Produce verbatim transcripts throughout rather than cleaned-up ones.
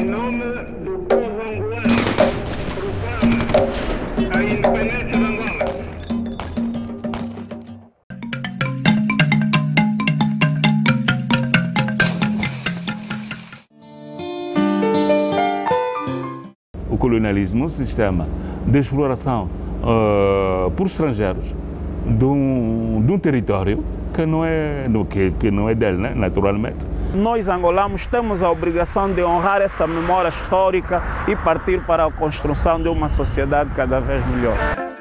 Em nome do povo angolano, proclamo a independência de Angola. O colonialismo, um sistema de exploração uh, por estrangeiros de um, de um território que não é, que, que não é dele, né? Naturalmente. Nós, angolanos, temos a obrigação de honrar essa memória histórica e partir para a construção de uma sociedade cada vez melhor.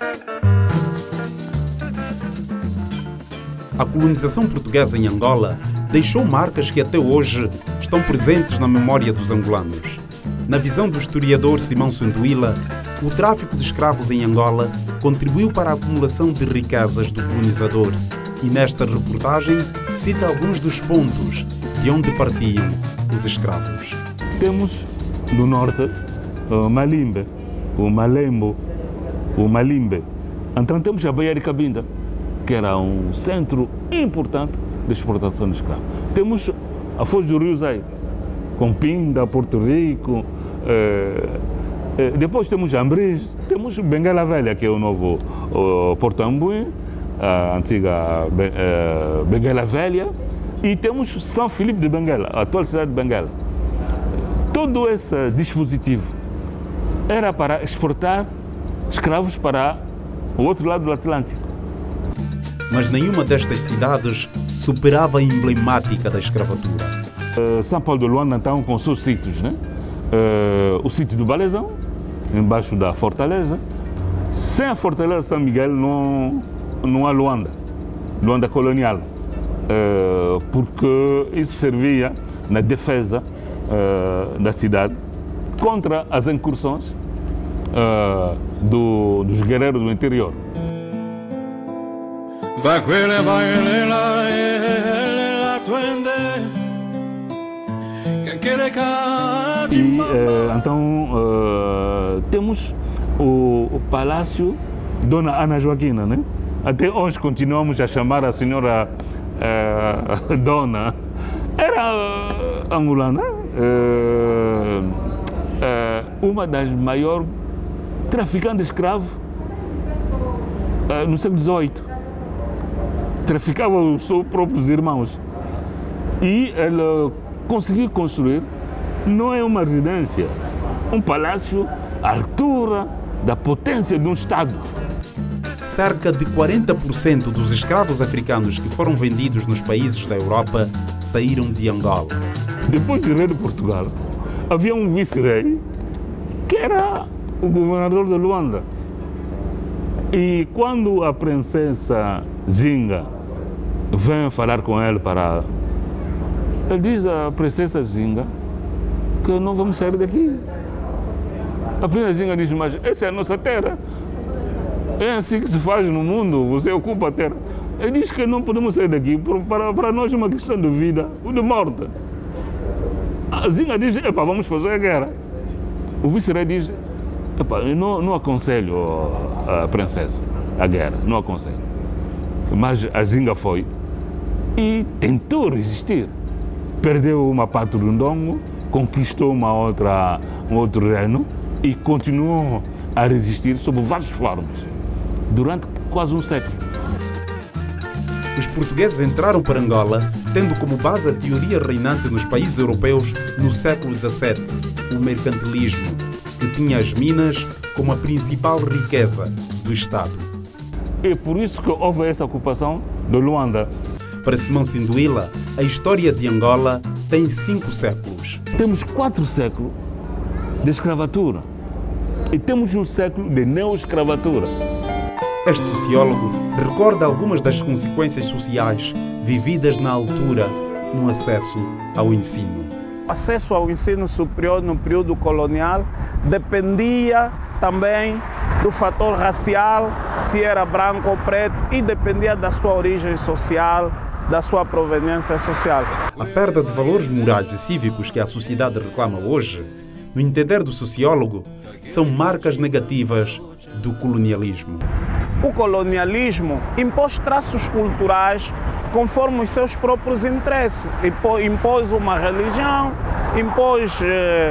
A colonização portuguesa em Angola deixou marcas que até hoje estão presentes na memória dos angolanos. Na visão do historiador Simão Sinduila, o tráfico de escravos em Angola contribuiu para a acumulação de riquezas do colonizador e nesta reportagem cita alguns dos pontos de onde partiam os escravos. Temos no norte o Malimbe, o Malembo, o Malimbe. Então temos a Baía de Cabinda, que era um centro importante de exportação de escravos. Temos a Foz do Rio Zé, com Pinda, Porto Rico. Eh, eh, depois temos Ambris, temos Benguela Velha, que é o novo o Porto Ambuim, a antiga eh, Benguela Velha, e temos São Filipe de Benguela, a atual cidade de Benguela. Todo esse dispositivo era para exportar escravos para o outro lado do Atlântico. Mas nenhuma destas cidades superava a emblemática da escravatura. Uh, São Paulo de Luanda, então, com seus sítios, né? Uh, o sítio do Balezão, embaixo da Fortaleza. Sem a Fortaleza de São Miguel não, não há Luanda, Luanda colonial, uh, porque isso servia na defesa uh, da cidade contra as incursões uh, do, dos guerreiros do interior. E eh, então eh, temos o, o Palácio Dona Ana Joaquina, né? Até hoje continuamos a chamar a senhora eh, Dona. Era uh, angolana, uh, uh, uma das maiores traficantes de escravos uh, no século dezoito. Traficava os seus próprios irmãos. E ela conseguiu construir, não é uma residência, um palácio à altura da potência de um Estado. Cerca de quarenta por cento dos escravos africanos que foram vendidos nos países da Europa saíram de Angola. Depois do rei de Portugal, havia um vice-rei que era o governador de Luanda. E quando a princesa Zinga vem falar com ele para... Ele diz à princesa Zinga que não vamos sair daqui. A princesa Zinga diz, mas essa é a nossa terra. É assim que se faz no mundo, você ocupa a terra. Ele diz que não podemos sair daqui, para, para nós é uma questão de vida ou de morte. A Zinga diz, epa, vamos fazer a guerra. O vice-rei diz, epa, eu não, não aconselho a princesa a guerra, não aconselho. Mas a Zinga foi e tentou resistir. Perdeu uma parte do Ndongo, conquistou uma outra, um outro reino e continuou a resistir sob várias formas, durante quase um século. Os portugueses entraram para Angola tendo como base a teoria reinante nos países europeus no século dezassete, o mercantilismo, que tinha as minas como a principal riqueza do Estado. É por isso que houve essa ocupação de Luanda. Para Simão Sinduila, a história de Angola tem cinco séculos. Temos quatro séculos de escravatura e temos um século de neo-escravatura. Este sociólogo recorda algumas das consequências sociais vividas na altura no acesso ao ensino. O acesso ao ensino superior no período colonial dependia também do fator racial, se era branco ou preto, e dependia da sua origem social, da sua proveniência social. A perda de valores morais e cívicos que a sociedade reclama hoje, no entender do sociólogo, são marcas negativas do colonialismo. O colonialismo impôs traços culturais conforme os seus próprios interesses. Impôs uma religião, impôs eh,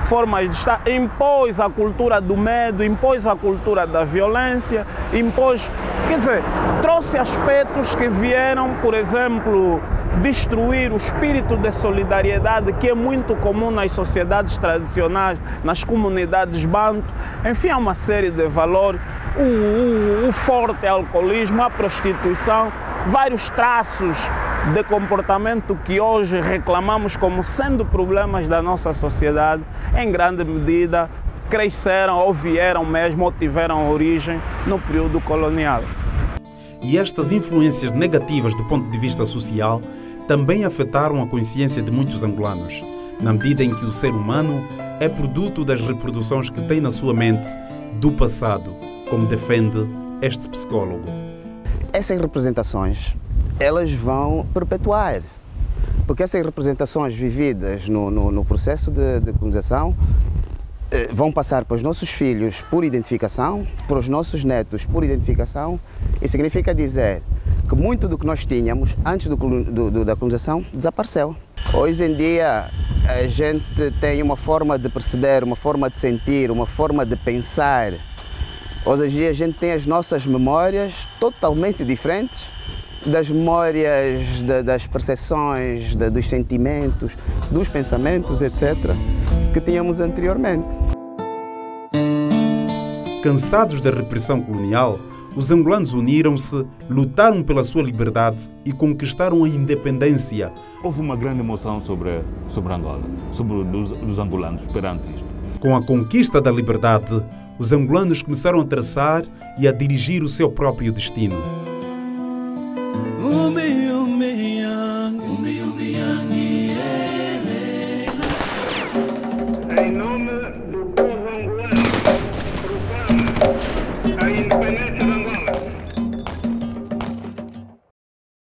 formas de estar, impôs a cultura do medo, impôs a cultura da violência, impôs, quer dizer, trouxe aspectos que vieram, por exemplo, destruir o espírito de solidariedade que é muito comum nas sociedades tradicionais, nas comunidades banto. Enfim, há uma série de valores, o, o, o forte alcoolismo, a prostituição, vários traços de comportamento que hoje reclamamos como sendo problemas da nossa sociedade, em grande medida cresceram ou vieram mesmo ou tiveram origem no período colonial. E estas influências negativas do ponto de vista social também afetaram a consciência de muitos angolanos, na medida em que o ser humano é produto das reproduções que tem na sua mente do passado, como defende este psicólogo. Essas representações, elas vão perpetuar, porque essas representações vividas no, no, no processo de, de colonização eh, vão passar para os nossos filhos por identificação, para os nossos netos por identificação, e significa dizer que muito do que nós tínhamos antes do, do, do, da colonização desapareceu. Hoje em dia a gente tem uma forma de perceber, uma forma de sentir, uma forma de pensar. Hoje em dia a gente tem as nossas memórias totalmente diferentes das memórias, de, das percepções, de, dos sentimentos, dos pensamentos, etcétera, que tínhamos anteriormente. Cansados da repressão colonial, os angolanos uniram-se, lutaram pela sua liberdade e conquistaram a independência. Houve uma grande emoção sobre, sobre Angola, sobre os, os angolanos perante isto. Com a conquista da liberdade, os angolanos começaram a traçar e a dirigir o seu próprio destino. Em nome